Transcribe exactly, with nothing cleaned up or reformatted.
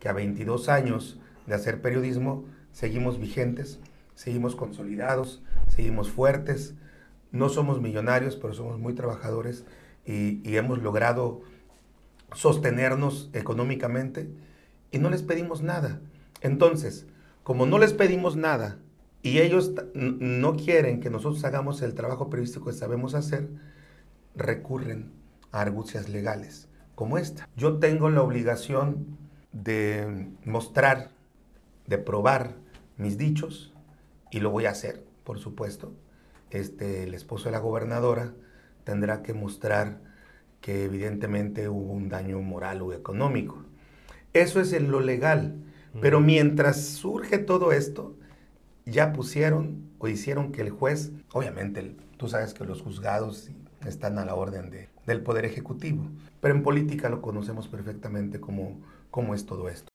que a veintidós años de hacer periodismo seguimos vigentes, seguimos consolidados, seguimos fuertes. No somos millonarios, pero somos muy trabajadores y, y hemos logrado sostenernos económicamente y no les pedimos nada. Entonces, como no les pedimos nada y ellos no quieren que nosotros hagamos el trabajo periodístico que sabemos hacer, recurren a argucias legales como esta. Yo tengo la obligación de mostrar, de probar mis dichos y lo voy a hacer, por supuesto. Este, el esposo de la gobernadora tendrá que mostrar que evidentemente hubo un daño moral o económico. Eso es en lo legal. Pero mientras surge todo esto, ya pusieron o hicieron que el juez, obviamente el, tú sabes que los juzgados están a la orden de, del Poder Ejecutivo, pero en política lo conocemos perfectamente cómo, cómo es todo esto.